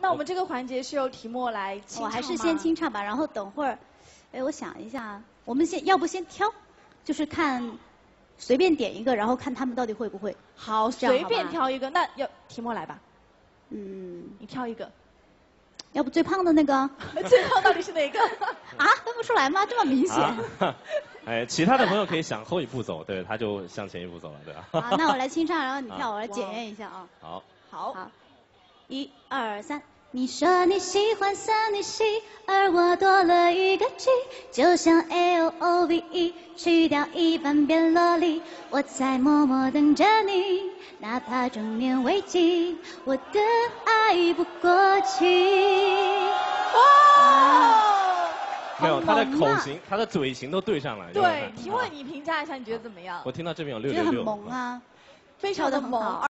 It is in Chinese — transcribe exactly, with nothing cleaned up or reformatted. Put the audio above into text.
那我们这个环节是由提莫来清唱吗？ 我还是先清唱吧，然后等会儿，哎，我想一下，我们先要不先挑，就是看随便点一个，然后看他们到底会不会。 好，随便挑一个，那要提莫来吧。 嗯， 你挑一个。 要不最胖的那个？ 最胖到底是哪个？ 啊，分不出来吗？这么明显。 啊、哎，其他的朋友可以向后一步走，对，他就向前一步走了，对吧？ 好，那我来清唱，然后你跳，我来检验一下啊。 好。 好。 好。一二三。你说你喜欢三你西，而我多了一个 G， 就像 L O V E， 去掉一半变萝莉，我在默默等着你，哪怕中年危机，我的爱不过期。 哇！ 没有，他的口型、他的嘴型都对上了。 对，提莫，你评价一下，你觉得怎么样？ 我听到这边有六六六。 觉得很萌啊， 非常的萌。